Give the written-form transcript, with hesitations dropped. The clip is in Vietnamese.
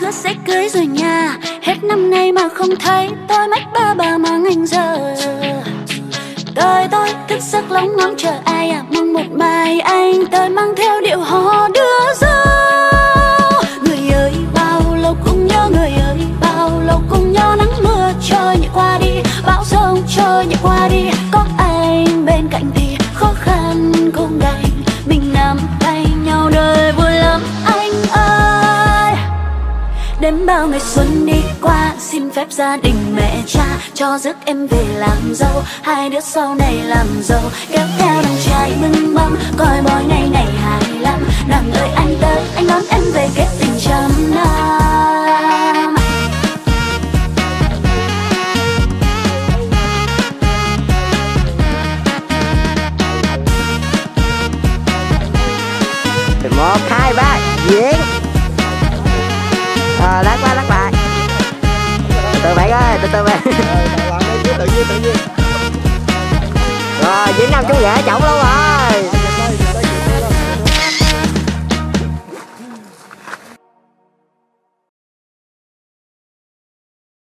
ta sẽ cưới rồi nha. Hết năm nay mà không thấy tôi mất ba mang anh giờ. Tôi thức giấc lóng ngóng chờ ai à, mong một mai anh tới mang theo điệu hò đưa dâu. Người ơi bao lâu cùng nhớ, người ơi bao lâu cùng nhớ, nắng mưa trôi nhẹ qua đi, bão giông trôi nhẹ qua đi. Có anh bên cạnh thì khó khăn cũng đành, mình nắm tay nhau đời vui lắm anh ơi. Đêm bao ngày xuân đi qua, xin phép gia đình mẹ cha cho rước em về làm dâu. Hai đứa sau này làm dâu kéo theo đàn trai bưng mâm, coi mỗi ngày ngày 25. Nàng ơi anh tới, anh đón em về kết tình trăm năm. Một hai ba diễn. Lát lại. Từ bạn ơi, từ bạn. Tự nhiên. Rồi diễn năm chú rể chổng luôn rồi.